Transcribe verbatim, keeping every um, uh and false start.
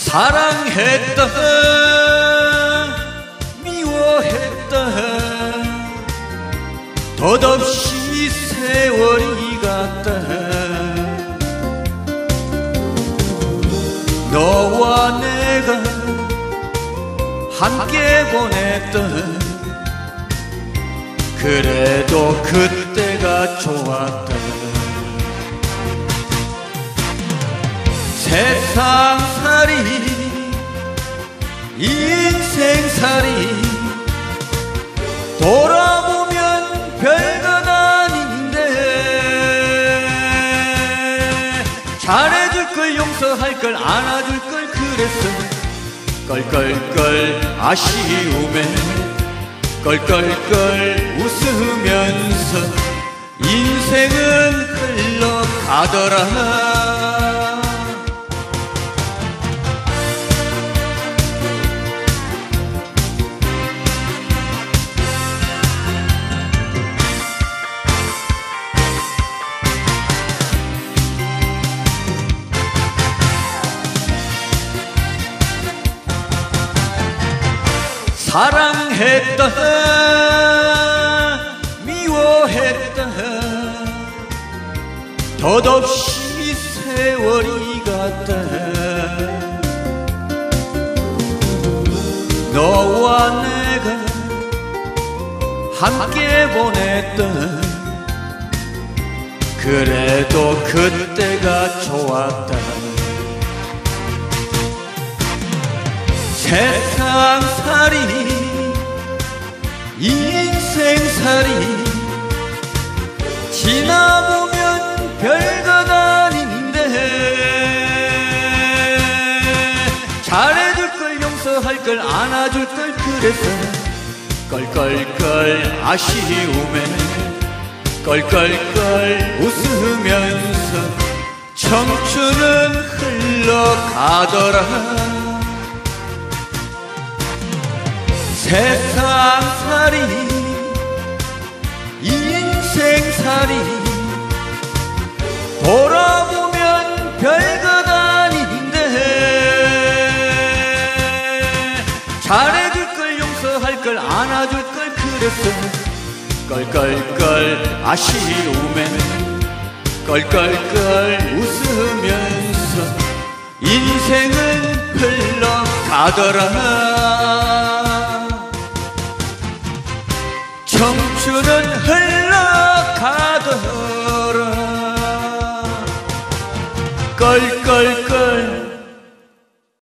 사랑했다 미워했다 덧없이 세월이 갔다 너와 내가 함께 보냈다 그래도 그때가 좋았다 세상살이 인생살이 돌아보면 별것 아닌데 잘해줄 걸 용서할 걸 안아줄 걸 그랬어 껄껄껄 아쉬움에 껄껄껄 웃으면서 인생은 흘러가더라 사랑했다 미워했다 덧없이 세월이 갔다 너와 내가 함께 보냈다 그래도 그때가 좋았다 세상살이 인생살이 지나보면 별것 아닌데 잘해줄 걸 용서할 걸 안아줄 걸 그랬어 껄껄껄 아쉬움에 껄껄껄 웃으면서 청춘은 흘러가더라 세상살이 인생살이 돌아보면 별것 아닌데 잘해줄 걸 용서할 걸 안아줄 걸 그랬어 껄껄껄 아쉬움에 껄껄껄 웃으면서 인생은 흘러가더라 청춘은 흘러가더라 껄껄껄